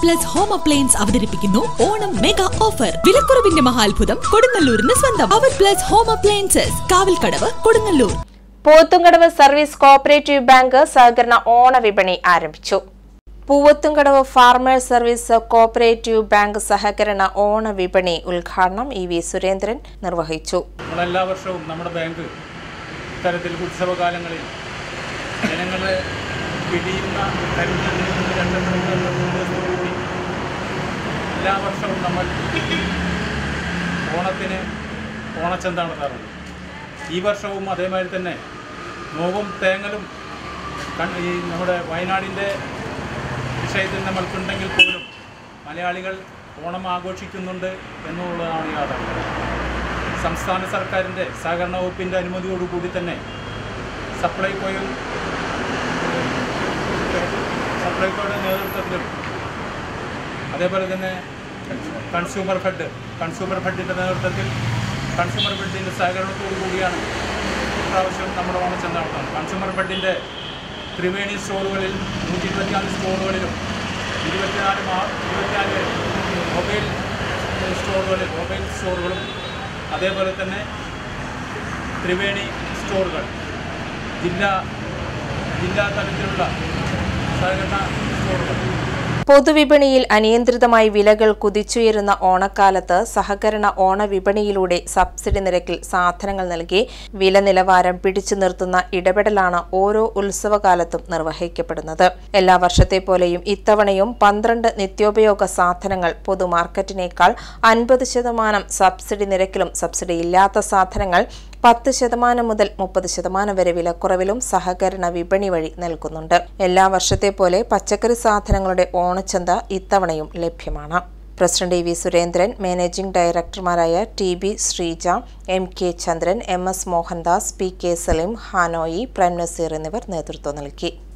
Plus home appliance അവതരിപ്പിക്കുന്നു Onam mega offer. വിലക്കുറവിന്റെ മഹാത്ഭുതം കൊടുങ്ങല്ലൂരിന് സ്വന്തം. അവർ plus home appliances, Kavalkadavu, Kodungallur. Poovathumkadavu service cooperative bank സഹകരണ ഓണ വിപണി ആരംഭിച്ചു. Poovathumkadavu farmers service cooperative bank സഹകരണ ഓണ വിപണി ഉദ്ഘാടനം ഇ.വി. സുരേന്ദ്രൻ നിർവഹിച്ചു. എല്ലാ വർഷവും നമ്മുടെ ബാങ്ക് ഇത്തരത്തിൽ ഉത്സവകാലങ്ങളിൽ ജനങ്ങളെ പിടിയുന്ന എല്ലാ വർഷവും നമ്മൾ ഓണത്തിന് ഓണച്ചന്ത നടത്താറുണ്ട്. ഈ വർഷവും അതേമാതിരി തന്നെ നോവും തേങ്ങലും ഈ നമ്മുടെ വയനാടിൻ്റെ വിഷയത്തിൽ നമ്മൾക്കുണ്ടെങ്കിൽ പോലും മലയാളികൾ ഓണം ആഘോഷിക്കുന്നുണ്ട് എന്നുള്ളതാണ് യാഥാർത്ഥ്യം. സംസ്ഥാന സർക്കാരിൻ്റെ സഹകരണ വകുപ്പിൻ്റെ അനുമതിയോടുകൂടി തന്നെ സപ്ലൈകോയുടെ നേതൃത്വത്തിലും അതേപോലെ തന്നെ കൺസ്യൂമർ ഫെഡിൻ്റെ നേതൃത്വത്തിൽ കൺസ്യൂമർ ഫെഡിൻ്റെ സഹകരണത്തോടു കൂടിയാണ് ഇപ്രാവശ്യം നമ്മുടെ ഓണച്ചന്ത നടത്തുന്നത്. കൺസ്യൂമർ ഫെഡിൻ്റെ ത്രിവേണി സ്റ്റോറുകളിൽ 124 സ്റ്റോറുകളിലും 24 മൊബൈൽ സ്റ്റോറുകളും അതേപോലെ തന്നെ ത്രിവേണി സ്റ്റോറുകൾ ജില്ലാ തലത്തിലുള്ള സഹകരണ സ്റ്റോറുകൾ. പൊതുവിപണിയിൽ അനിയന്ത്രിതമായി വിലകൾ കുതിച്ചുയരുന്ന ഓണക്കാലത്ത് സഹകരണ ഓണവിപണിയിലൂടെ സബ്സിഡി നിരക്കിൽ സാധനങ്ങൾ നൽകി വില നിലവാരം പിടിച്ചു നിർത്തുന്ന ഇടപെടലാണ് ഓരോ ഉത്സവകാലത്തും നിർവഹിക്കപ്പെടുന്നത്. എല്ലാ വർഷത്തെ പോലെയും ഇത്തവണയും 12 നിത്യോപയോഗ സാധനങ്ങൾ പൊതുമാർക്കറ്റിനേക്കാൾ 50% സബ്സിഡി നിരക്കിലും സബ്സിഡിയില്ലാത്ത സാധനങ്ങൾ 10% മുതൽ 30% വരെ വിലക്കുറവിലും സഹകരണ വിപണി വഴി നൽകുന്നുണ്ട്. എല്ലാ വർഷത്തെ പോലെ പച്ചക്കറി സാധനങ്ങളുടെ ഓണച്ചന്ത ഇത്തവണയും ലഭ്യമാണ്. President E V. സുരേന്ദ്രൻ, മാനേജിംഗ് ഡയറക്ടർമാരായ T B. Sreeja, M K. Chandran, M S. Mohandas, P K. Salim, ഹാനോയി, പ്രേം നസീർ എന്നിവർ നേതൃത്വം നൽകി.